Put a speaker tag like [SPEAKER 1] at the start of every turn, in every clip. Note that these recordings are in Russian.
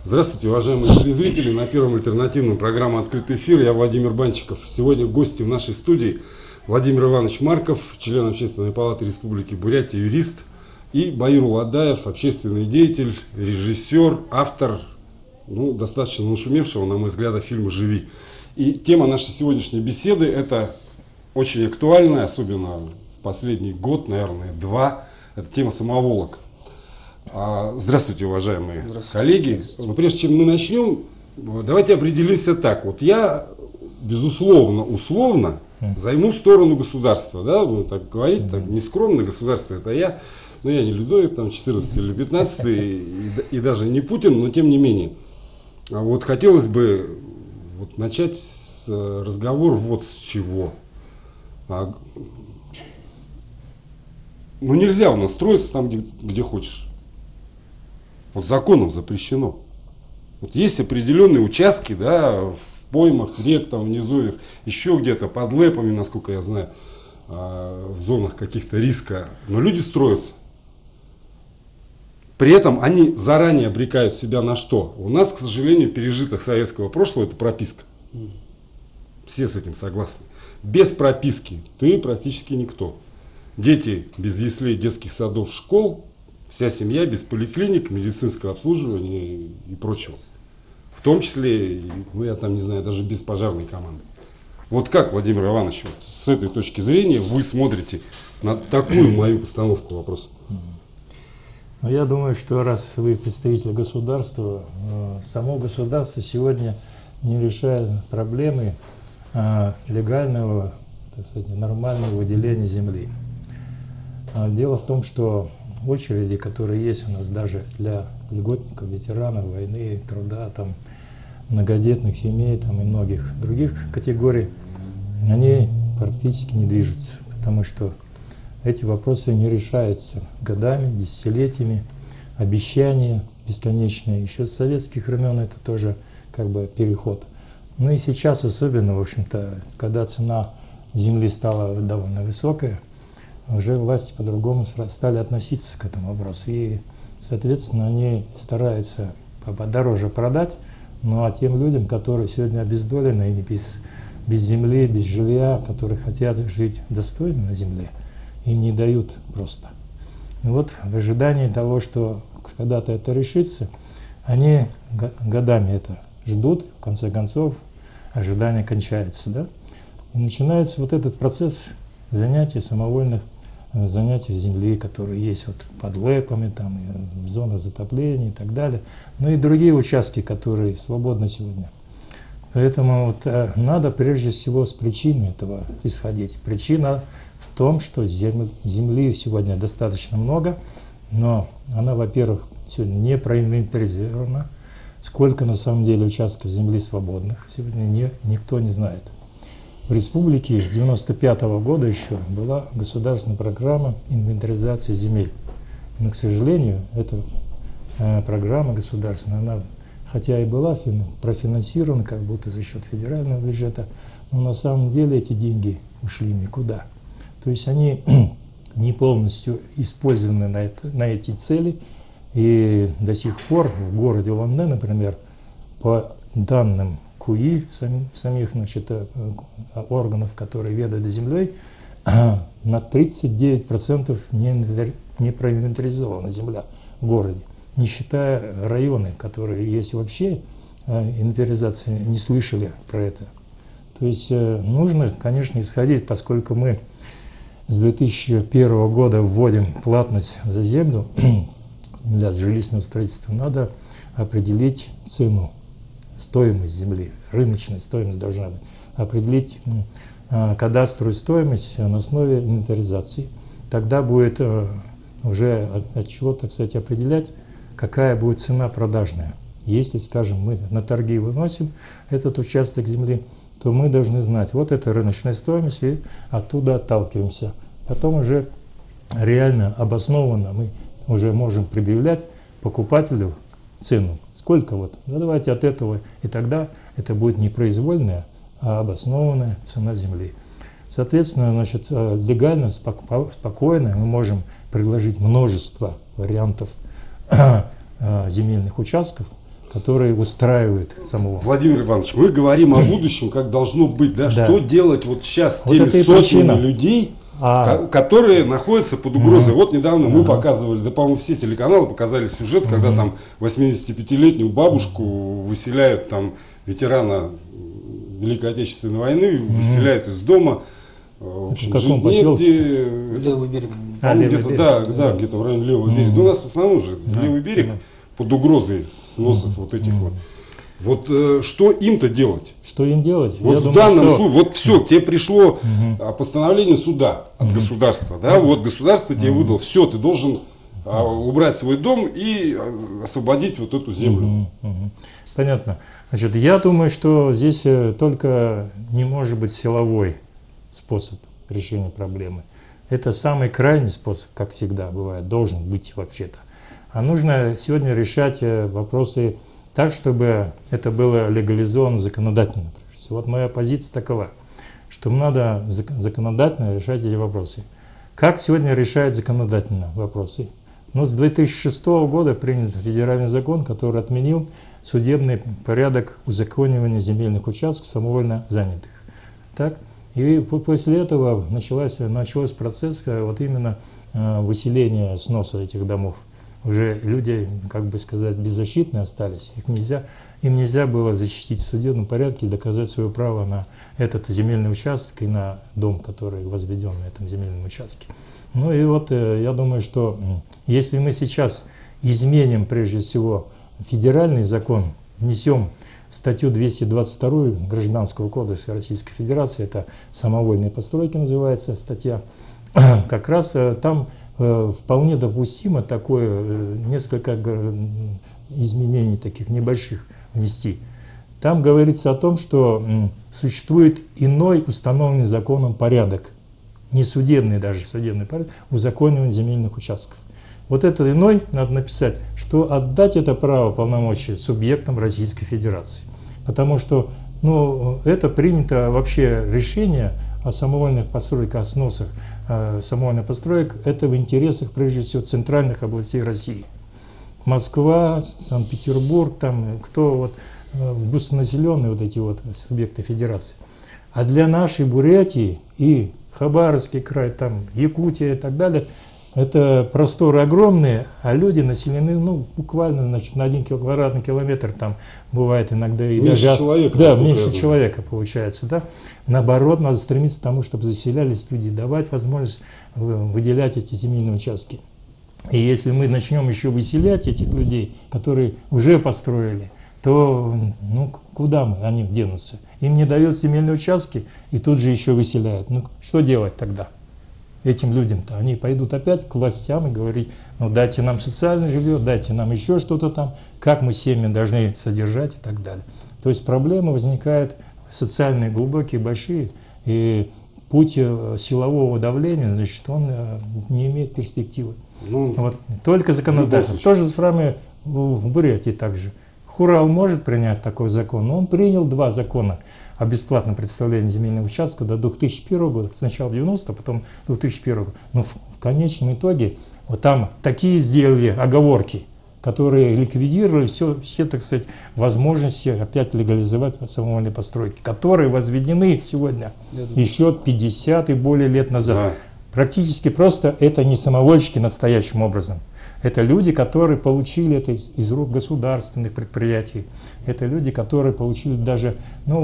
[SPEAKER 1] Здравствуйте, уважаемые телезрители. На Первом альтернативном программе «Открытый эфир». Я Владимир Банчиков. Сегодня гости в нашей студии Владимир Иванович Марков, член Общественной палаты Республики Бурятия, юрист, и Баир Уладаев, общественный деятель, режиссер, автор, достаточно нашумевшего, на мой взгляд, фильма «Живи». И тема нашей сегодняшней беседы – это очень актуальная, особенно в последний год, наверное, два. Это тема самоволок. Здравствуйте, уважаемые коллеги. Но прежде чем мы начнем, давайте определимся так. Вот я, безусловно, условно займу сторону государства. Да? Ну, так говорить, так нескромно, государство это я. Но я не Людовик, там 14 или 15, и даже не Путин, но тем не менее. Вот хотелось бы начать разговор вот с чего. Нельзя у нас строиться там, где хочешь. Вот законом запрещено. Вот есть определенные участки, да, в поймах, рек, там, в низовьях, еще где-то под лэпами, насколько я знаю, в зонах каких-то риска. Но люди строятся. При этом они заранее обрекают себя на что? У нас, к сожалению, пережиток советского прошлого – это прописка. Все с этим согласны. Без прописки ты практически никто. Дети без яслей, детских садов, школ, вся семья без поликлиник, медицинского обслуживания и прочего. В том числе, я там не знаю, даже без пожарной команды. Вот как, Владимир Иванович, вот с этой точки зрения вы смотрите на такую мою постановку вопроса?
[SPEAKER 2] Я думаю, что раз вы представитель государства, само государство сегодня не решает проблемы легального, так сказать, нормального выделения земли. Дело в том, что очереди, которые есть у нас даже для льготников, ветеранов войны, труда, там, многодетных семей там, и многих других категорий, они практически не движутся, потому что эти вопросы не решаются годами, десятилетиями, обещания бесконечные. Еще с советских времен это тоже как бы переход. Ну и сейчас особенно, в общем-то, когда цена земли стала довольно высокая, уже власти по-другому стали относиться к этому вопросу. И, соответственно, они стараются подороже продать, а тем людям, которые сегодня обездолены и без земли, без жилья, которые хотят жить достойно на земле, им не дают просто. И вот в ожидании того, что когда-то это решится, они годами это ждут, в конце концов, ожидание кончается, да? И начинается вот этот процесс занятий, самовольных занятий земли, которые есть вот под лэпами, там, в зонах затопления и так далее, ну и другие участки, которые свободны сегодня. Поэтому вот надо прежде всего с причины этого исходить. Причина в том, что земли сегодня достаточно много, но она, во-первых, сегодня не проинвентаризирована. Сколько на самом деле участков земли свободных сегодня никто не знает. В республике с 1995 года еще была государственная программа инвентаризации земель. Но, к сожалению, эта программа государственная, она хотя и была профинансирована как будто за счет федерального бюджета, но на самом деле эти деньги ушли никуда. То есть они не полностью использованы на эти цели. И до сих пор в городе Улан-Удэ, например, по данным КУИ, самих органов, которые ведают землей, на 39% не проинвентаризована земля в городе, не считая районы, которые есть вообще, инвентаризации не слышали про это. То есть нужно, конечно, исходить, поскольку мы с 2001 года вводим платность за землю для жилищного строительства, надо определить цену, стоимость земли, рыночная стоимость должна быть, определить кадастровую стоимость на основе инвентаризации. Тогда будет уже от чего, так сказать, определять, какая будет цена продажная. Если, скажем, мы на торги выносим этот участок земли, то мы должны знать, вот это рыночная стоимость, и оттуда отталкиваемся. Потом уже реально обоснованно мы уже можем предъявлять покупателю цену. Сколько вот? Ну, давайте от этого. И тогда это будет не произвольная, а обоснованная цена земли. Соответственно, значит, легально, спокойно мы можем предложить множество вариантов земельных участков который устраивает самого.
[SPEAKER 1] Владимир Иванович, мы говорим о будущем, как должно быть, да?
[SPEAKER 2] Да.
[SPEAKER 1] Что делать вот сейчас с
[SPEAKER 2] Вот
[SPEAKER 1] теми
[SPEAKER 2] это и
[SPEAKER 1] сотнями
[SPEAKER 2] причина.
[SPEAKER 1] людей,
[SPEAKER 2] А.
[SPEAKER 1] которые находятся под угрозой. Вот недавно мы показывали, да, по-моему, все телеканалы показали сюжет, когда там 85-летнюю бабушку выселяют, там, ветерана Великой Отечественной войны, выселяют из дома. В общем,
[SPEAKER 2] в каком
[SPEAKER 1] жить
[SPEAKER 2] поселке?
[SPEAKER 1] негде.
[SPEAKER 3] Левый берег.
[SPEAKER 2] Левый
[SPEAKER 1] Где-то,
[SPEAKER 2] берег.
[SPEAKER 1] да, где-то в районе Левого берега. Ну, у нас в основном же Левый берег под угрозой сносов вот этих вот. Вот что им-то делать?
[SPEAKER 2] Что им делать?
[SPEAKER 1] Вот
[SPEAKER 2] Я
[SPEAKER 1] в
[SPEAKER 2] думаю,
[SPEAKER 1] данном
[SPEAKER 2] что-
[SPEAKER 1] случае, вот все, тебе пришло постановление суда от государства, да, вот государство тебе выдало, все, ты должен убрать свой дом и освободить вот эту землю.
[SPEAKER 2] Понятно. Значит, я думаю, что здесь только не может быть силовой способ решения проблемы. Это самый крайний способ, как всегда бывает, должен быть вообще-то. А нужно сегодня решать вопросы так, чтобы это было легализовано законодательно. Вот моя позиция такова, что надо законодательно решать эти вопросы. Как сегодня решают законодательно вопросы? Ну, с 2006 года принят федеральный закон, который отменил судебный порядок узаконивания земельных участков самовольно занятых. Так? И после этого начался процесс вот именно выселения, сноса этих домов. Уже люди, как бы сказать, беззащитные остались. Им нельзя было защитить в судебном порядке и доказать свое право на этот земельный участок и на дом, который возведен на этом земельном участке. Ну и вот я думаю, что если мы сейчас изменим прежде всего федеральный закон, внесем статью 222 Гражданского кодекса Российской Федерации, это самовольные постройки называется статья, как раз там вполне допустимо такое, несколько изменений таких небольших внести. Там говорится о том, что существует иной установленный законом порядок, не судебный даже, судебный порядок, узаконивания земельных участков. Вот это иной надо написать, что отдать это право полномочия субъектам Российской Федерации. Потому что это принято вообще решение о самовольных постройках, о сносах самовольных построек, это в интересах, прежде всего, центральных областей России. Москва, Санкт-Петербург, там кто вот густонаселенные вот эти вот субъекты Федерации. А для нашей Бурятии и Хабаровский край, там Якутия и так далее, это просторы огромные, а люди населены, буквально, значит, на 1 квадратный километр, там бывает иногда и
[SPEAKER 1] меньше
[SPEAKER 2] даже...
[SPEAKER 1] человека,
[SPEAKER 2] да,
[SPEAKER 1] насколько
[SPEAKER 2] меньше
[SPEAKER 1] я знаю.
[SPEAKER 2] человека получается, да. Наоборот, надо стремиться к тому, чтобы заселялись люди, давать возможность выделять эти земельные участки. И если мы начнем еще выселять этих людей, которые уже построили, то куда они денутся? Им не дают земельные участки и тут же еще выселяют. Что делать тогда этим людям-то? Они пойдут опять к властям и говорить, дайте нам социальное жилье, дайте нам еще что-то там, как мы семьи должны содержать и так далее. То есть проблемы возникают социальные, глубокие, большие, и путь силового давления, значит, он не имеет перспективы. Вот. Только законодательно. То же самое в Бурятии также. Хурал может принять такой закон, но он принял 2 закона о бесплатном представлении земельного участка до 2001 года, сначала 90, потом 2001 года. Но в конечном итоге вот там такие сделали оговорки, которые ликвидировали все, так сказать, возможности опять легализовать самовольные постройки, которые возведены сегодня еще 50 и более лет назад.
[SPEAKER 1] Да.
[SPEAKER 2] Практически просто это не самовольщики настоящим образом. Это люди, которые получили это из рук государственных предприятий. Это люди, которые получили даже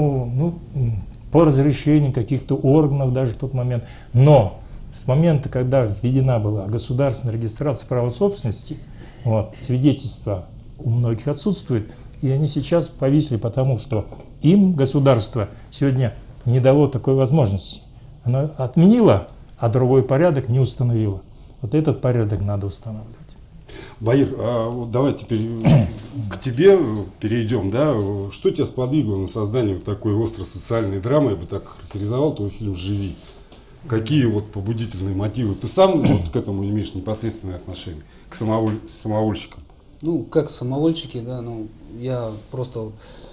[SPEAKER 2] по разрешению каких-то органов даже в тот момент. Но с момента, когда введена была государственная регистрация права собственности, свидетельства у многих отсутствует, и они сейчас повисли, потому что им государство сегодня не дало такой возможности. Оно отменило, а другой порядок не установило. Вот этот порядок надо устанавливать.
[SPEAKER 1] Баир, давай теперь к тебе перейдем. Да? Что тебя сподвигло на создание вот такой остро-социальной драмы? Я бы так характеризовал твой фильм «Живи». Какие побудительные мотивы? Ты сам к этому имеешь непосредственное отношение, к самовольщикам?
[SPEAKER 3] Как самовольщики, да, я просто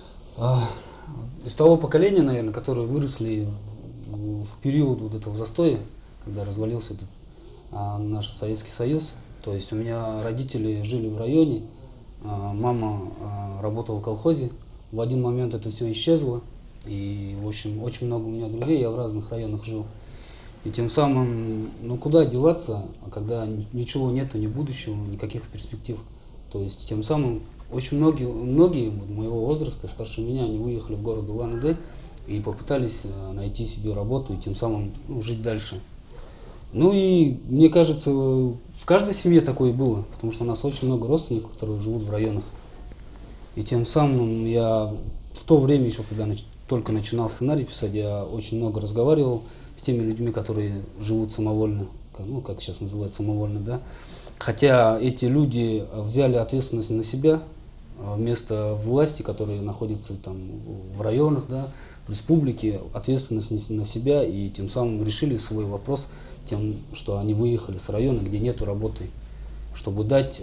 [SPEAKER 3] из того поколения, наверное, которые выросли в период вот этого застоя, когда развалился наш Советский Союз. То есть у меня родители жили в районе, Мама работала в колхозе. В один момент это все исчезло. И, в общем, очень много у меня друзей, я в разных районах жил. И тем самым, ну куда деваться, когда ничего нету, ни будущего, никаких перспектив. То есть тем самым очень многие моего возраста, старше меня, они выехали в город Улан-Удэ и попытались найти себе работу и тем самым жить дальше. Ну и мне кажется, в каждой семье такое было, потому что у нас очень много родственников, которые живут в районах. И тем самым я в то время еще, когда только начинал сценарий писать, я очень много разговаривал с теми людьми, которые живут самовольно, ну, как сейчас называют, самовольно, да. Хотя эти люди взяли ответственность на себя вместо власти, которые находятся там в районах, да, в республике, ответственность на себя и тем самым решили свой вопрос тем, что они выехали с района, где нету работы, чтобы дать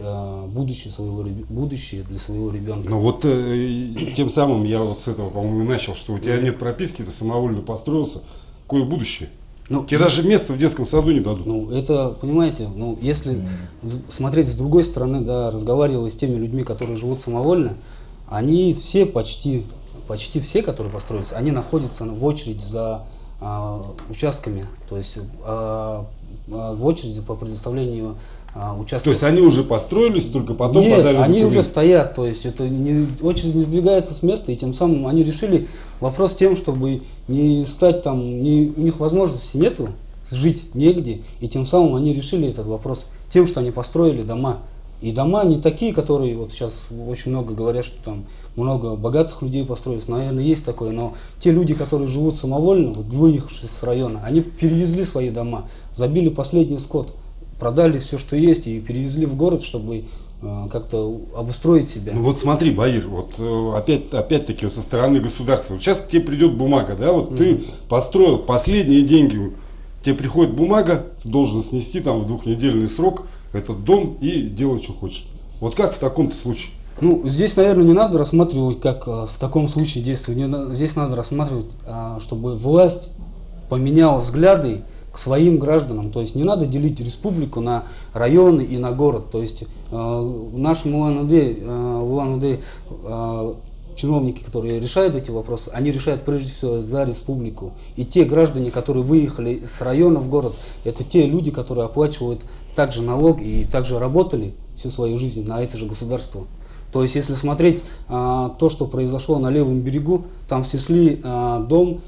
[SPEAKER 3] будущее для своего ребенка.
[SPEAKER 1] Ну вот тем самым я вот с этого, по-моему, и начал, что у тебя нет прописки, ты самовольно построился. Какое будущее?
[SPEAKER 3] Ну,
[SPEAKER 1] тебе даже место в детском саду не дадут.
[SPEAKER 3] Ну, это, понимаете, ну, если смотреть с другой стороны, да, разговаривая с теми людьми, которые живут самовольно, они все, почти все, которые построятся, они находятся в очереди за участками, то есть в очереди по предоставлению участков.
[SPEAKER 1] То есть они уже построились, только потом
[SPEAKER 3] Нет,
[SPEAKER 1] подали
[SPEAKER 3] они
[SPEAKER 1] документы.
[SPEAKER 3] уже стоят, то есть это очередь не сдвигается с места, и тем самым они решили вопрос тем, чтобы не стать там, у них возможности нету, жить негде, и тем самым они решили этот вопрос тем, что они построили дома. И дома не такие, которые вот сейчас очень много говорят, что там много богатых людей построились, наверное, есть такое, но те люди, которые живут самовольно, вот, выехавшие с района, они перевезли свои дома, забили последний скот, продали все, что есть, и перевезли в город, чтобы как-то обустроить себя.
[SPEAKER 1] Ну вот смотри, Баир, вот опять-таки вот со стороны государства. Вот сейчас к тебе придет бумага, да, вот ты построил последние деньги, тебе приходит бумага, ты должен снести там в 2-недельный срок этот дом и делать, что хочешь. Вот как в таком-то случае?
[SPEAKER 3] Ну, здесь, наверное, не надо рассматривать, как в таком случае действует. Здесь надо рассматривать, чтобы власть поменяла взгляды к своим гражданам. То есть не надо делить республику на районы и на город. То есть в нашем Улан-Удэ чиновники, которые решают эти вопросы, они решают прежде всего за республику. И те граждане, которые выехали с района в город, это те люди, которые оплачивают также налог и также работали всю свою жизнь на это же государство. То есть, если смотреть то, что произошло на левом берегу, там снесли дом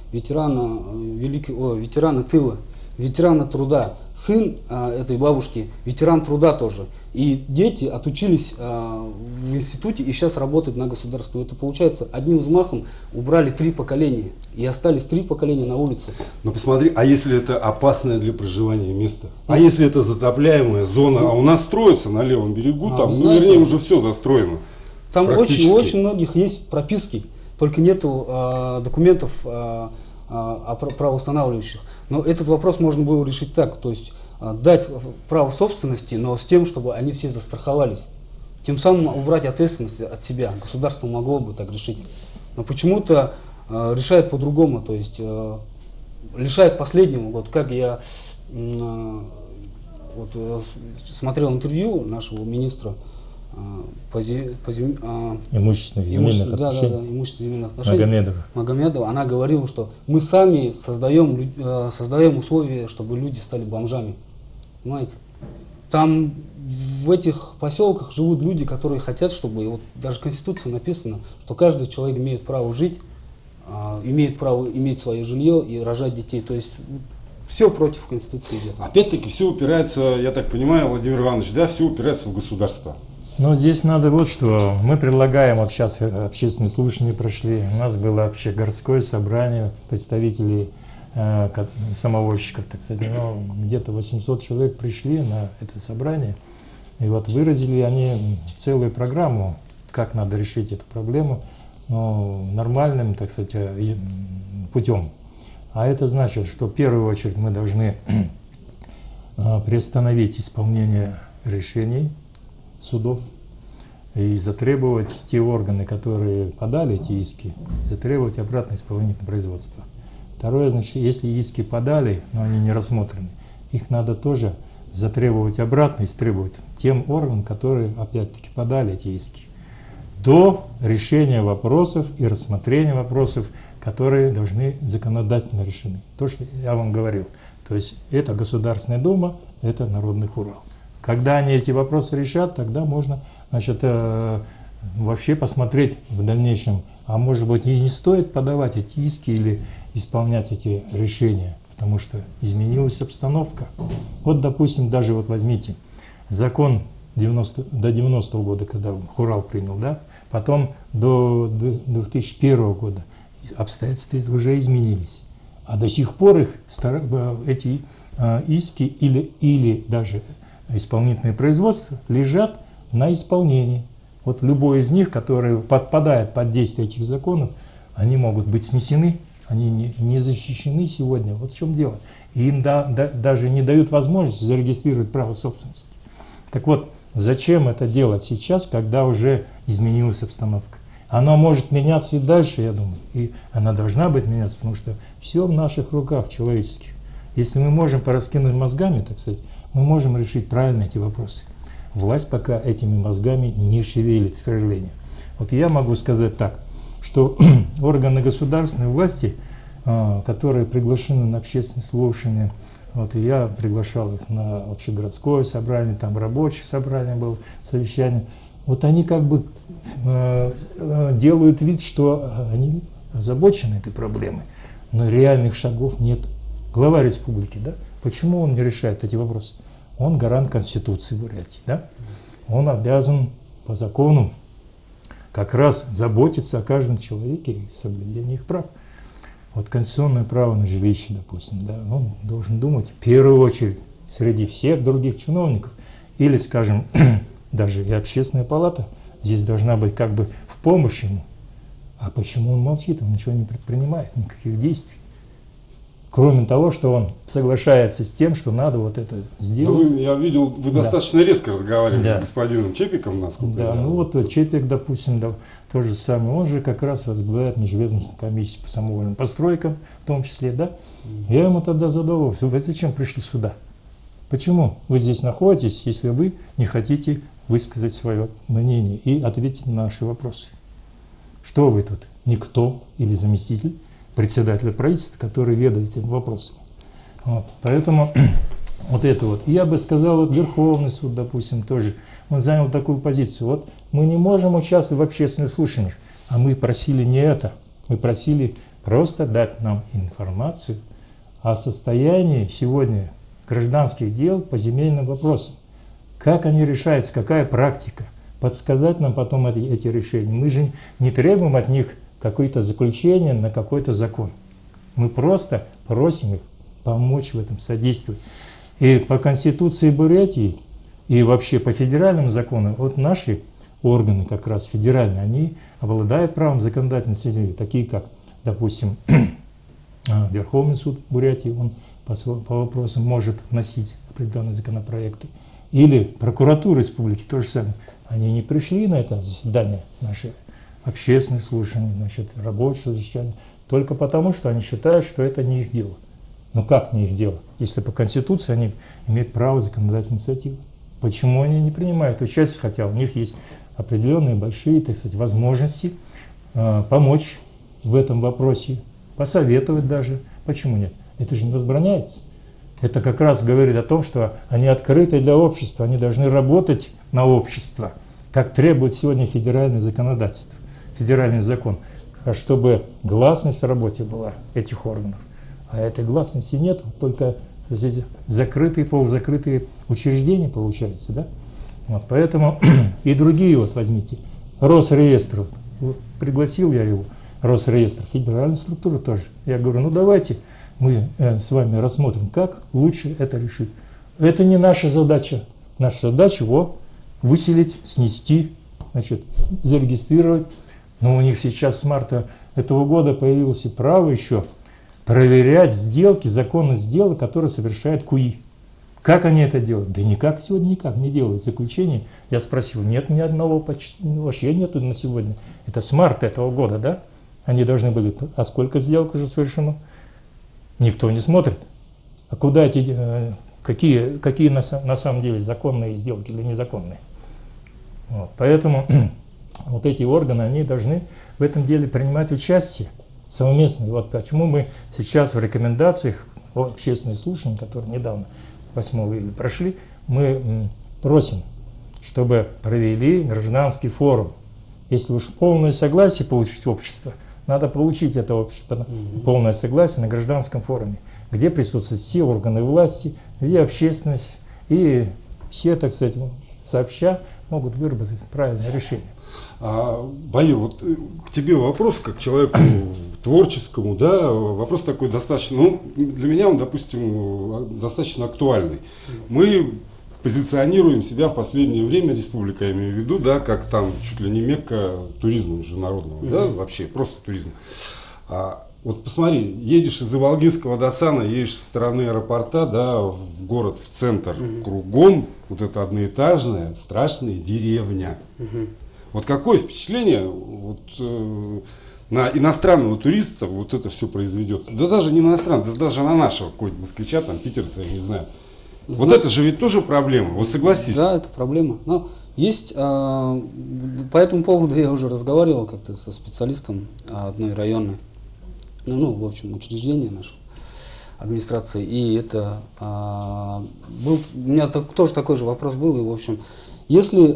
[SPEAKER 3] ветерана тыла, ветерана труда. Сын этой бабушки ветеран труда тоже. И дети отучились в институте и сейчас работают на государство. Это получается, одним взмахом убрали 3 поколения. И остались 3 поколения на улице.
[SPEAKER 1] Ну посмотри, а если это опасное для проживания место? А если это затопляемая зона? А у нас строится на левом берегу, там,
[SPEAKER 3] знаете,
[SPEAKER 1] вернее, уже все застроено.
[SPEAKER 3] Там у очень многих есть прописки, только нету документов правоустанавливающих. Но этот вопрос можно было решить так, то есть дать право собственности, но с тем, чтобы они все застраховались. Тем самым убрать ответственность от себя. Государство могло бы так решить. Но почему-то решает по-другому, то есть лишает последнего. Вот как я смотрел интервью нашего министра
[SPEAKER 2] имущественных земельных
[SPEAKER 3] отношений Магомедова, она говорила, что мы сами создаем условия, чтобы люди стали бомжами. Понимаете? Там в этих поселках живут люди, которые хотят, чтобы, вот даже в Конституции написано, что каждый человек имеет право жить, имеет право иметь свое жилье и рожать детей. То есть все против Конституции идет.
[SPEAKER 1] Опять-таки все упирается, я так понимаю, Владимир Иванович, да, все упирается в государство.
[SPEAKER 2] Но здесь надо вот что. Мы предлагаем, вот сейчас общественные слушания прошли, у нас было общегородское собрание представителей самовольщиков, так сказать, где-то 800 человек пришли на это собрание, и вот выразили они целую программу, как надо решить эту проблему, нормальным, так сказать, путем. А это значит, что в первую очередь мы должны приостановить исполнение решений судов и затребовать те органы, которые подали эти иски, затребовать обратно исполнительное производство. Второе, значит, если иски подали, но они не рассмотрены, их надо тоже затребовать обратно, истребовать тем органам, которые опять-таки подали эти иски. до решения вопросов и рассмотрения вопросов, которые должны законодательно решены. То, что я вам говорил. То есть это Государственная Дума, это Народный Хурал. Когда они эти вопросы решат, тогда можно, значит, вообще посмотреть в дальнейшем, а может быть и не стоит подавать эти иски или исполнять эти решения, потому что изменилась обстановка. Вот, допустим, даже вот возьмите закон до 90-го года, когда Хурал принял, да, потом до 2001 года обстоятельства уже изменились. А до сих пор эти иски или даже исполнительные производства лежат на исполнении. Вот любой из них, который подпадает под действие этих законов, они могут быть снесены, они не защищены сегодня. Вот в чем дело. И им даже не дают возможности зарегистрировать право собственности. Так вот, зачем это делать сейчас, когда уже изменилась обстановка? Оно может меняться и дальше, я думаю, и она должна быть меняться, потому что все в наших руках человеческих. Если мы можем пораскинуть мозгами, так сказать, мы можем решить правильно эти вопросы. Власть пока этими мозгами не шевелит, к сожалению. Вот я могу сказать так, что органы государственной власти, которые приглашены на общественные слушания, вот и я приглашал их на общегородское собрание, там рабочее собрание было, совещание, вот они как бы делают вид, что они озабочены этой проблемой, но реальных шагов нет. Глава республики, да? Почему он не решает эти вопросы? Он гарант Конституции Бурятии, да? Он обязан по закону как раз заботиться о каждом человеке и соблюдении их прав. Вот конституционное право на жилище, допустим, да, он должен думать в первую очередь среди всех других чиновников. Или, скажем, даже и общественная палата здесь должна быть как бы в помощь ему. А почему он молчит, он ничего не предпринимает, никаких действий? Кроме того, что он соглашается с тем, что надо вот это сделать.
[SPEAKER 1] Я видел, вы достаточно резко разговаривали с господином Чепиком, насколько
[SPEAKER 2] да, ну вот Чепик, допустим, да, то же самое. Он же как раз возглавляет межведомственную комиссию по самовольным постройкам, в том числе, да. Я ему тогда задал вопрос: вы зачем пришли сюда? Почему вы здесь находитесь, если вы не хотите высказать свое мнение и ответить на наши вопросы? Что вы тут, никто или заместитель председателя правительства, который ведает этим вопросом? Вот. Поэтому вот это вот. Я бы сказал, вот Верховный суд, допустим, тоже, он занял такую позицию. Вот мы не можем участвовать в общественных слушаниях, а мы просили не это. Мы просили просто дать нам информацию о состоянии сегодня гражданских дел по земельным вопросам. Как они решаются, какая практика. Подсказать нам потом эти решения. Мы же не требуем от них какое-то заключение на какой-то закон. Мы просто просим их помочь в этом, содействовать. И по Конституции Бурятии, и вообще по федеральным законам, вот наши органы как раз федеральные, они обладают правом законодательной инициативы, такие как, допустим, Верховный суд Бурятии, он по вопросам может вносить определенные законопроекты, или прокуратура республики, то же самое. Они не пришли на это заседание наши общественных слушаний, значит, рабочего заседания, только потому, что они считают, что это не их дело. Но как не их дело? Если по Конституции они имеют право законодательной инициативы. Почему они не принимают участие, хотя у них есть определенные большие, так сказать, возможности помочь в этом вопросе, посоветовать даже. Почему нет? Это же не возбраняется. Это как раз говорит о том, что они открыты для общества, они должны работать на общество, как требует сегодня федеральное законодательство, федеральный закон, чтобы гласность в работе была этих органов. А этой гласности нет, только, кстати, закрытые, полузакрытые учреждения получается, да? Вот, поэтому и другие, вот возьмите, Росреестр, вот, пригласил я его, Росреестр, федеральная структура тоже. Я говорю, ну давайте мы с вами рассмотрим, как лучше это решить. Это не наша задача. Наша задача его выселить, снести, значит, зарегистрировать. Но у них сейчас с марта этого года появилось и право еще проверять сделки, законность сделок, которые совершает КУИ. Как они это делают? Да никак сегодня никак не делают. Заключение я спросил, нет ни одного, вообще нету на сегодня. Это с марта этого года, да? Они должны были, а сколько сделок уже совершено? Никто не смотрит. А куда эти, какие на самом деле законные сделки или незаконные? Вот. Поэтому вот эти органы, они должны в этом деле принимать участие совместно. И вот почему мы сейчас в рекомендациях о общественной слушания, которые недавно 8 июля прошли, мы просим, чтобы провели гражданский форум. Если уж полное согласие получить общество, надо получить это общество, полное согласие на гражданском форуме, где присутствуют все органы власти, где общественность и все, так сказать, сообща могут выработать правильное решение.
[SPEAKER 1] Баир, вот к тебе вопрос, как человеку творческому, да, вопрос такой достаточно, ну, для меня он, допустим, достаточно актуальный. Мы позиционируем себя в последнее время, республика, я имею в виду, да, как там чуть ли не мекка туризма международного, да, вообще просто туризма. Вот посмотри, едешь из Иволгинского до Сана, едешь со стороны аэропорта, да, в город, в центр, кругом вот это одноэтажная, страшная деревня. Вот какое впечатление вот, на иностранного туриста вот это все произведет? Да даже не на иностранного, да даже на нашего какого-нибудь москвича, там, питерца, я не знаю. Вот это же ведь тоже проблема, вот согласись.
[SPEAKER 3] Да, это проблема. Но есть, по этому поводу я уже разговаривал как-то со специалистом одной районной, ну, в общем, учреждения нашего администрации. И это был, у меня тоже такой же вопрос был. И, в общем, если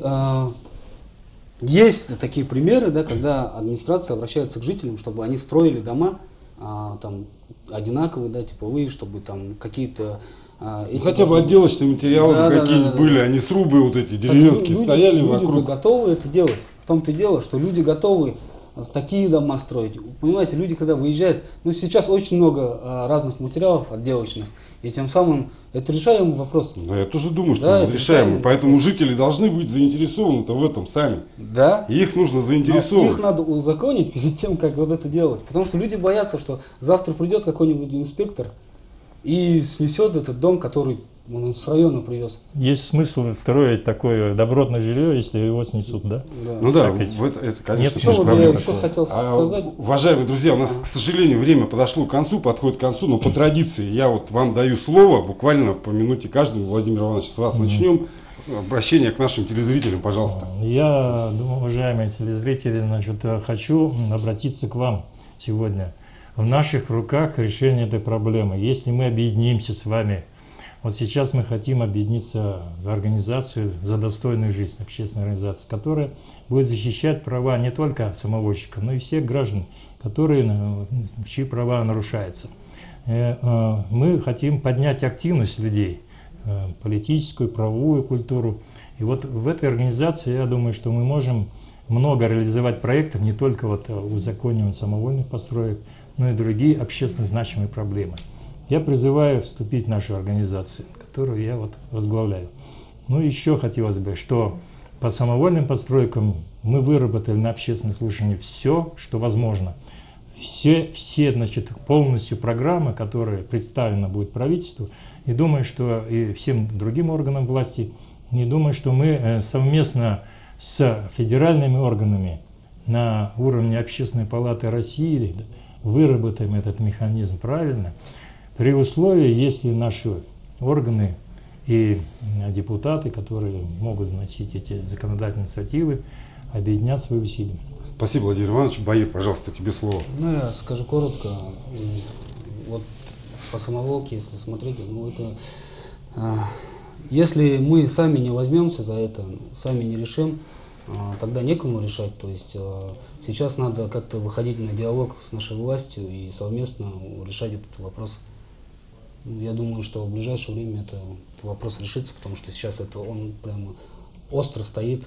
[SPEAKER 3] есть такие примеры, да, когда администрация обращается к жителям, чтобы они строили дома там, одинаковые, да, типовые, чтобы там какие-то...
[SPEAKER 1] хотя бы отделочные материалы какие-нибудь были, а не срубы вот эти деревенские стояли вокруг.
[SPEAKER 3] Люди готовы это делать. В том-то и дело, что люди готовы такие дома строить. Понимаете, люди, когда выезжают, ну сейчас очень много разных материалов отделочных, и тем самым это решаемый вопрос.
[SPEAKER 1] Да, я тоже думаю, что это решаемый, поэтому жители должны быть заинтересованы-то в этом сами.
[SPEAKER 3] Да.
[SPEAKER 1] И их нужно заинтересовать.
[SPEAKER 3] Но их надо узаконить перед тем, как вот это делать. Потому что люди боятся, что завтра придет какой-нибудь инспектор и снесет этот дом, который он с района привез.
[SPEAKER 2] Есть смысл строить такое добротное жилье, если его снесут, да?
[SPEAKER 3] Да.
[SPEAKER 1] Ну да, это конечно,
[SPEAKER 3] Нет, что
[SPEAKER 1] проблема.
[SPEAKER 3] я еще хотел сказать.
[SPEAKER 1] Уважаемые друзья, у нас, к сожалению, время подошло к концу, подходит к концу, но по традиции я вот вам даю слово, буквально по минуте каждому. Владимир Иванович, с вас начнем. Обращение к нашим телезрителям, пожалуйста.
[SPEAKER 2] Я думаю, уважаемые телезрители, значит, хочу обратиться к вам сегодня. В наших руках решение этой проблемы. Если мы объединимся с вами, вот сейчас мы хотим объединиться в организацию «За достойную жизнь», общественная организация, которая будет защищать права не только самовольщика, но и всех граждан, чьи права нарушаются. Мы хотим поднять активность людей, политическую, правовую культуру. И вот в этой организации, я думаю, что мы можем много реализовать проектов, не только вот узаконивание самовольных построек, но и другие общественно значимые проблемы. Я призываю вступить в нашу организацию, которую я вот возглавляю. Ну, еще хотелось бы, что по самовольным постройкам мы выработали на общественном слушании все, что возможно. Все значит, полностью программы, которые представлены будет правительству, и думаю, что и всем другим органам власти, не думаю, что мы совместно с федеральными органами на уровне Общественной палаты России выработаем этот механизм правильно, при условии, если наши органы и депутаты, которые могут вносить эти законодательные инициативы, объединят свои усилия.
[SPEAKER 1] Спасибо, Владимир Иванович. Баир, пожалуйста, тебе слово.
[SPEAKER 3] Ну, я скажу коротко. Вот по самоволке, если смотреть, ну это... Если мы сами не возьмемся за это, сами не решим, тогда некому решать. То есть сейчас надо как-то выходить на диалог с нашей властью и совместно решать этот вопрос. Я думаю, что в ближайшее время этот вопрос решится, потому что сейчас он прямо остро стоит,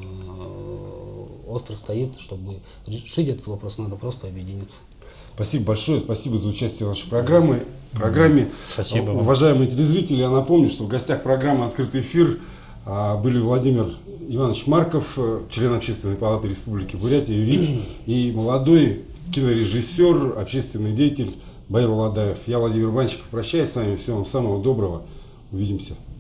[SPEAKER 3] чтобы решить этот вопрос, надо просто объединиться.
[SPEAKER 1] Спасибо большое, спасибо за участие в нашей программе.
[SPEAKER 2] Спасибо.
[SPEAKER 1] Уважаемые телезрители, я напомню, что в гостях программы «Открытый эфир» были Владимир Иванович Марков, член Общественной палаты Республики Бурятия, юрист, и молодой кинорежиссер, общественный деятель Баир Уладаев. Я, Владимир Банчиков, прощаюсь с вами. Всего вам самого доброго. Увидимся.